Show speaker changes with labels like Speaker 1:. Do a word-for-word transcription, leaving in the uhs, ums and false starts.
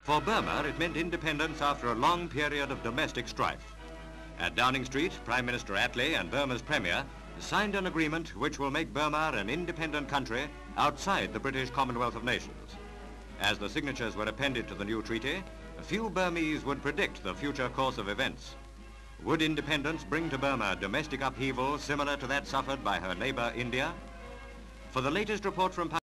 Speaker 1: For Burma, it meant independence after a long period of domestic strife. At Downing Street, Prime Minister Attlee and Burma's Premier signed an agreement which will make Burma an independent country outside the British Commonwealth of Nations. As the signatures were appended to the new treaty, few Burmese would predict the future course of events. Would independence bring to Burma domestic upheaval similar to that suffered by her neighbour India? For the latest report from